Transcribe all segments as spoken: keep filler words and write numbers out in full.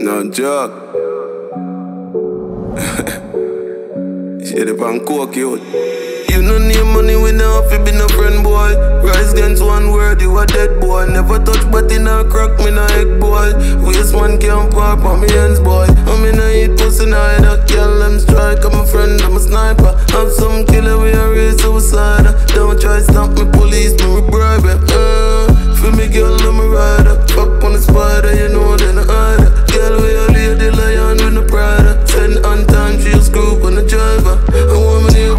No joke. Shit up on coke, you. You no need money, we no have to be no friend, boy. Rise against one word, you a dead boy. Never touch body, no crack, me no egg, boy. Waste man can't pop on me hands, boy. I'm in a eat pussy, now I don't kill them strike. I'm a friend, I'm a sniper. Have some killer, we a raise suicide. Don't try stop me, police, me bribe it. Uh, for me, girl, I'm a rider. Fuck on the spider, you know, then I hide her. Girl, we a lady lion with no pride. Send on time, she a scoop on the driver. A woman here.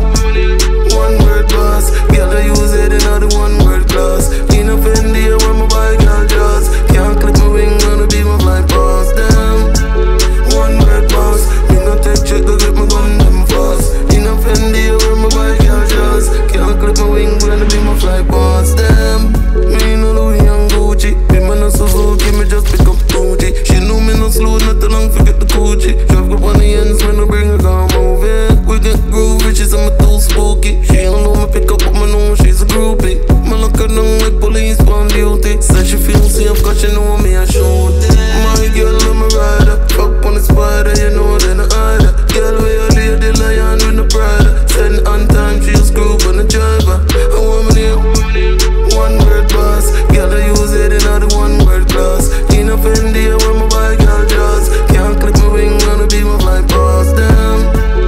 One word boss, girl I use it in all the one word class. In a Fendi, I wear my bike, girl just can't clip my wing, wanna be my flight boss. Damn, one word boss, me no take check, go get my gun, them fast. In a Fendi, I wear my bike, girl just can't clip my wing, wanna be my flight boss. Damn, me no Louis and Gucci, me man a Suzuki, me just pick up Gucci. She knew me no slow, not too long, forget the Gucci. Drive up on the ends, when I bring her, come over. We get groovy, she's on my too spooky. She don't know me pick up, but me know she's a groupie. Me look her down like police on duty. Said she feel safe cause she know me a shoot it. My girl, I'm a rider. Fuck on the spider, you know then I hide her. Girl, we a lady lion with no pride. Send on time, she a screw on the driver. A woman here, one word boss. Girl, I use it in all the one word class. In a Fendi, I wear my bike, girl just can't clip my wing, wanna be my flight boss. Damn,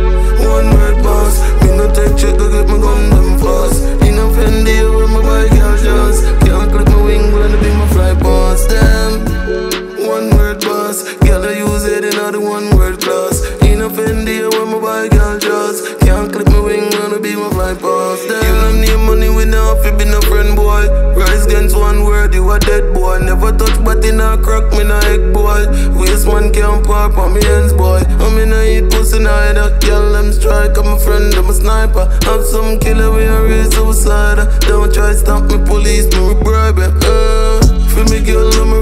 one word boss. Me no take check, go get my gun, them fast. In a Fendi, I wear my bike, girl just can't clip my wing, wanna be my flight boss. Damn, one word boss. Girl, I use it in all the one word class. In a Fendi, I wear my bike, girl just can't clip my wing, wanna be my flight boss. Damn, you no need money, we no have to be no friend, boy. Rise against one word, you a dead boy. Never touch body, no crack, me no egg, boy. Waste man can't pop on me hands, boy. I'm in a eat pussy, now I don't kill them strike. I'm a friend, I'm a sniper. Have some killer, we a raise suicide. Don't try stop me, police, me bribe it. Uh, for me, girl, I'm